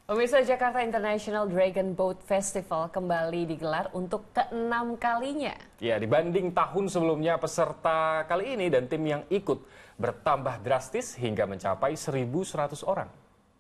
Pemirsa, Jakarta International Dragon Boat Festival kembali digelar untuk ke-6 kalinya. Ya, dibanding tahun sebelumnya, peserta kali ini dan tim yang ikut bertambah drastis hingga mencapai 1.100 orang.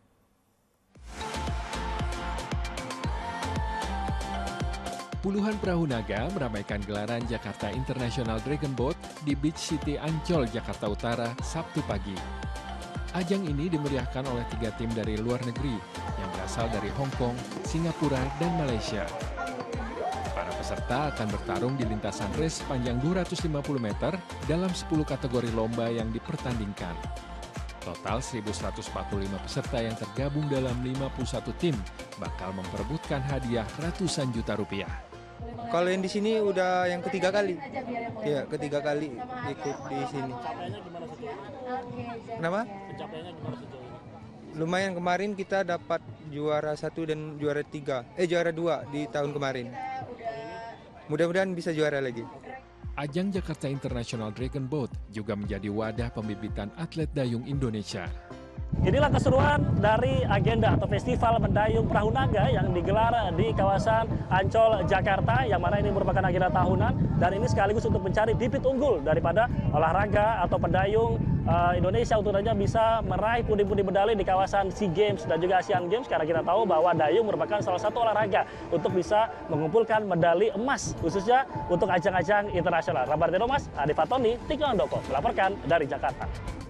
Puluhan perahu naga meramaikan gelaran Jakarta International Dragon Boat di Beach City Ancol, Jakarta Utara, Sabtu pagi. Ajang ini dimeriahkan oleh 3 tim dari luar negeri yang berasal dari Hong Kong, Singapura, dan Malaysia. Para peserta akan bertarung di lintasan race sepanjang 250 meter dalam 10 kategori lomba yang dipertandingkan. Total 1.145 peserta yang tergabung dalam 51 tim bakal memperebutkan hadiah ratusan juta rupiah. Kalau yang di sini udah yang ketiga kali. Ya, ketiga kali ikut di sini. Kenapa? Pencapaiannya gimana sejauh ini? Lumayan, kemarin kita dapat juara 1 dan juara 2 di tahun kemarin. Mudah-mudahan bisa juara lagi. Ajang Jakarta International Dragon Boat juga menjadi wadah pembibitan atlet dayung Indonesia. Inilah keseruan dari agenda atau festival mendayung perahu naga yang digelar di kawasan Ancol, Jakarta, yang mana ini merupakan agenda tahunan dan ini sekaligus untuk mencari bibit unggul daripada olahraga atau pendayung Indonesia untuk saja bisa meraih pundi-pundi medali di kawasan SEA Games dan juga Asian Games, karena kita tahu bahwa dayung merupakan salah satu olahraga untuk bisa mengumpulkan medali emas khususnya untuk ajang-ajang internasional. Rabartino Mas, Adi Fatoni, Tikang Doko melaporkan dari Jakarta.